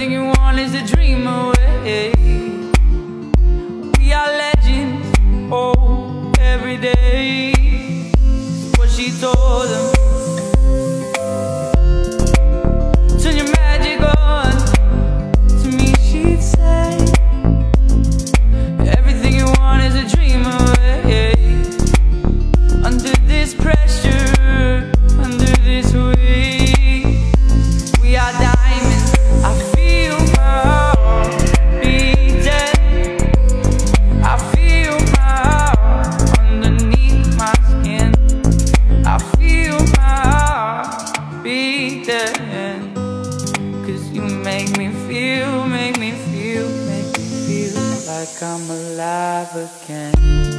Everything you want is a dream away. We are legends, oh, every day. What she told them. Turn your magic on. To me she'd say, everything you want is a dream away. Under this pressure, under this weight, we are diamonds. I feel my heart beating. I feel my heart underneath my skin. I feel my heart beating. 'Cause you make me feel like I'm alive again.